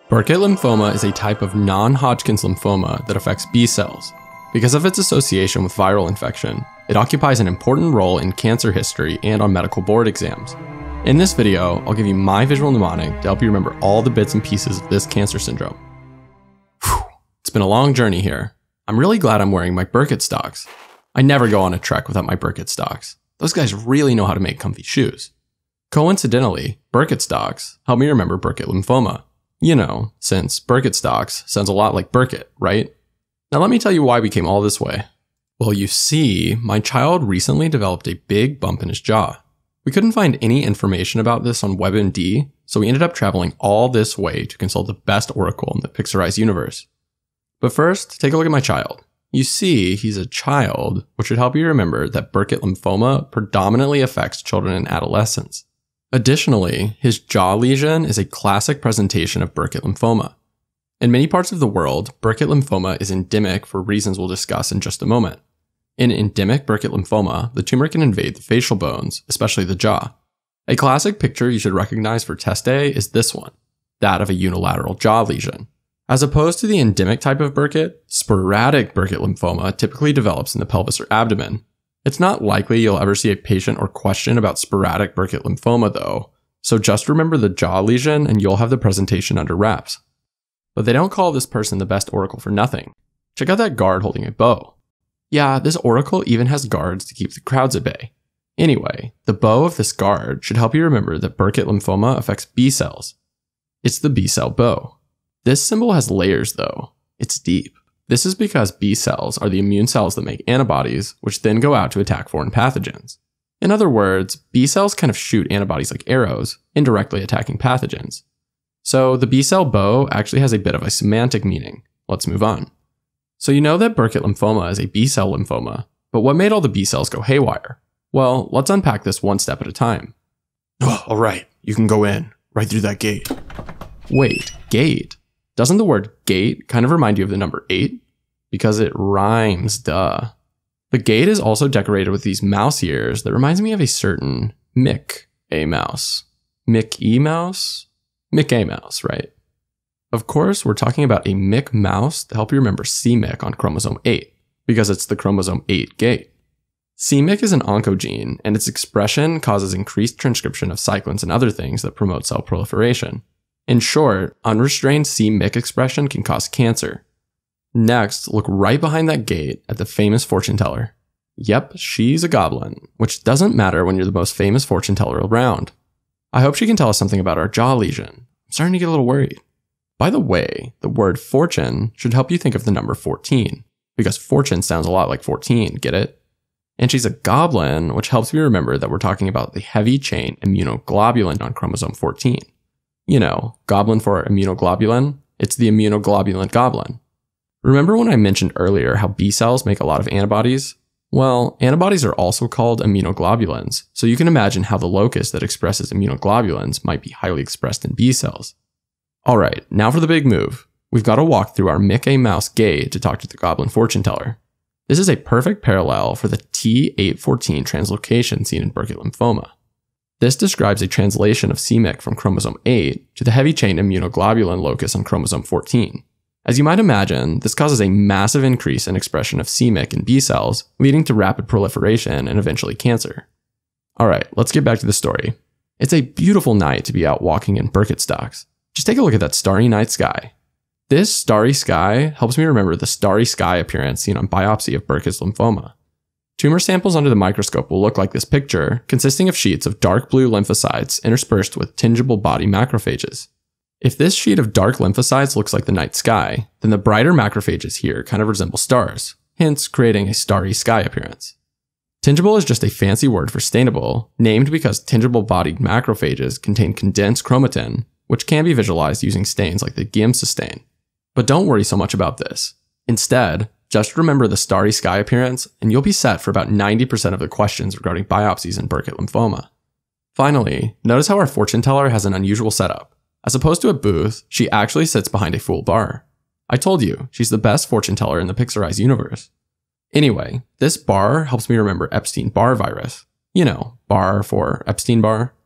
Burkitt lymphoma is a type of non-Hodgkin's lymphoma that affects B cells. Because of its association with viral infection, it occupies an important role in cancer history and on medical board exams. In this video, I'll give you my visual mnemonic to help you remember all the bits and pieces of this cancer syndrome. Whew, it's been a long journey here. I'm really glad I'm wearing my Burkitt stocks. I never go on a trek without my Burkitt stocks. Those guys really know how to make comfy shoes. Coincidentally, Burkitt stocks help me remember Burkitt lymphoma. You know, since Burkitt stocks sounds a lot like Burkitt, right? Now let me tell you why we came all this way. Well, you see, my child recently developed a big bump in his jaw. We couldn't find any information about this on WebMD, so we ended up traveling all this way to consult the best oracle in the Pixarized universe. But first, take a look at my child. You see, he's a child, which should help you remember that Burkitt lymphoma predominantly affects children and adolescents. Additionally, his jaw lesion is a classic presentation of Burkitt lymphoma. In many parts of the world, Burkitt lymphoma is endemic for reasons we'll discuss in just a moment. In endemic Burkitt lymphoma, the tumor can invade the facial bones, especially the jaw. A classic picture you should recognize for test day is this one, that of a unilateral jaw lesion. As opposed to the endemic type of Burkitt, sporadic Burkitt lymphoma typically develops in the pelvis or abdomen. It's not likely you'll ever see a patient or question about sporadic Burkitt lymphoma though, so just remember the jaw lesion and you'll have the presentation under wraps. But they don't call this person the best oracle for nothing. Check out that guard holding a bow. Yeah, this oracle even has guards to keep the crowds at bay. Anyway, the bow of this guard should help you remember that Burkitt lymphoma affects B cells. It's the B cell bow. This symbol has layers though. It's deep. This is because B cells are the immune cells that make antibodies, which then go out to attack foreign pathogens. In other words, B cells kind of shoot antibodies like arrows, indirectly attacking pathogens. So the B cell bow actually has a bit of a semantic meaning. Let's move on. So you know that Burkitt lymphoma is a B cell lymphoma, but what made all the B cells go haywire? Well, let's unpack this one step at a time. Oh, all right, you can go in, right through that gate. Wait, gate? Doesn't the word gate kind of remind you of the number 8? Because it rhymes, duh. The gate is also decorated with these mouse ears that reminds me of a certain Mick A mouse. Mick E mouse? Mick A mouse, right? Of course, we're talking about a Mick mouse to help you remember c-myc on chromosome 8, because it's the chromosome 8 gate. c-myc is an oncogene, and its expression causes increased transcription of cyclins and other things that promote cell proliferation. In short, unrestrained c-myc expression can cause cancer. Next, look right behind that gate at the famous fortune teller. Yep, she's a goblin, which doesn't matter when you're the most famous fortune teller around. I hope she can tell us something about our jaw lesion. I'm starting to get a little worried. By the way, the word fortune should help you think of the number 14, because fortune sounds a lot like 14, get it? And she's a goblin, which helps me remember that we're talking about the heavy chain immunoglobulin on chromosome 14. You know, goblin for immunoglobulin, it's the immunoglobulin goblin. Remember when I mentioned earlier how B cells make a lot of antibodies? Well, antibodies are also called immunoglobulins, so you can imagine how the locus that expresses immunoglobulins might be highly expressed in B cells. Alright, now for the big move. We've got to walk through our Mick A mouse gate to talk to the goblin fortune teller. This is a perfect parallel for the T814 translocation seen in Burkitt lymphoma. This describes a translation of c-myc from chromosome 8 to the heavy chain immunoglobulin locus on chromosome 14. As you might imagine, this causes a massive increase in expression of c-myc in B cells, leading to rapid proliferation and eventually cancer. Alright, let's get back to the story. It's a beautiful night to be out walking in Burkitt stocks. Just take a look at that starry night sky. This starry sky helps me remember the starry sky appearance seen on biopsy of Burkitt's lymphoma. Tumor samples under the microscope will look like this picture, consisting of sheets of dark blue lymphocytes interspersed with tingible-body macrophages. If this sheet of dark lymphocytes looks like the night sky, then the brighter macrophages here kind of resemble stars, hence creating a starry sky appearance. Tingible is just a fancy word for stainable, named because tingible-bodied macrophages contain condensed chromatin, which can be visualized using stains like the Giemsa stain. But don't worry so much about this. Instead, just remember the starry sky appearance, and you'll be set for about 90% of the questions regarding biopsies in Burkitt lymphoma. Finally, notice how our fortune teller has an unusual setup. As opposed to a booth, she actually sits behind a full bar. I told you, she's the best fortune teller in the Pixarized universe. Anyway, this bar helps me remember Epstein Barr Virus. You know, Barr for Epstein Barr.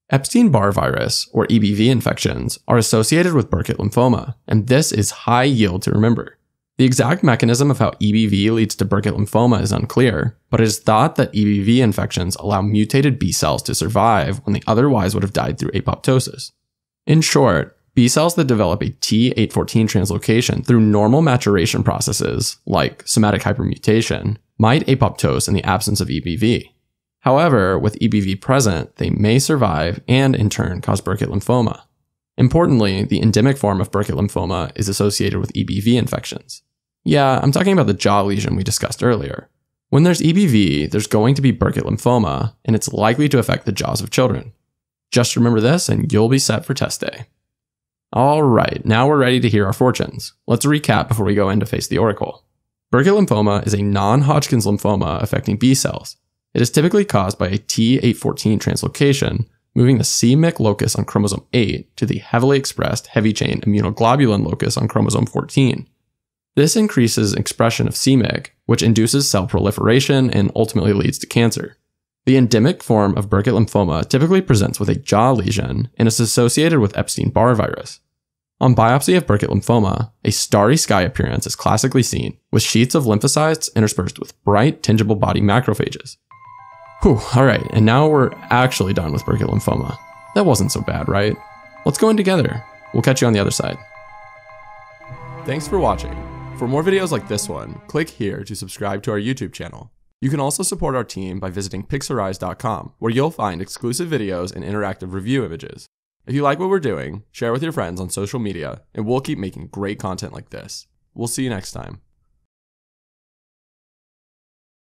Epstein Barr Virus, or EBV infections, are associated with Burkitt lymphoma, and this is high yield to remember. The exact mechanism of how EBV leads to Burkitt lymphoma is unclear, but it is thought that EBV infections allow mutated B cells to survive when they otherwise would have died through apoptosis. In short, B cells that develop a T814 translocation through normal maturation processes, like somatic hypermutation, might apoptose in the absence of EBV. However, with EBV present, they may survive and in turn cause Burkitt lymphoma. Importantly, the endemic form of Burkitt lymphoma is associated with EBV infections. Yeah, I'm talking about the jaw lesion we discussed earlier. When there's EBV, there's going to be Burkitt lymphoma, and it's likely to affect the jaws of children. Just remember this and you'll be set for test day. Alright, now we're ready to hear our fortunes. Let's recap before we go in to face the oracle. Burkitt lymphoma is a non-Hodgkin's lymphoma affecting B cells. It is typically caused by a T814 translocation, moving the c-myc locus on chromosome 8 to the heavily expressed heavy-chain immunoglobulin locus on chromosome 14. This increases expression of c-myc, which induces cell proliferation and ultimately leads to cancer. The endemic form of Burkitt lymphoma typically presents with a jaw lesion and is associated with Epstein Barr Virus. On biopsy of Burkitt lymphoma, a starry sky appearance is classically seen, with sheets of lymphocytes interspersed with bright tingible-body macrophages. Whew, alright, and now we're actually done with Burkitt lymphoma. That wasn't so bad, right? Let's go in together. We'll catch you on the other side. Thanks for watching. For more videos like this one, click here to subscribe to our YouTube channel. You can also support our team by visiting pixorize.com, where you'll find exclusive videos and interactive review images. If you like what we're doing, share with your friends on social media, and we'll keep making great content like this. We'll see you next time.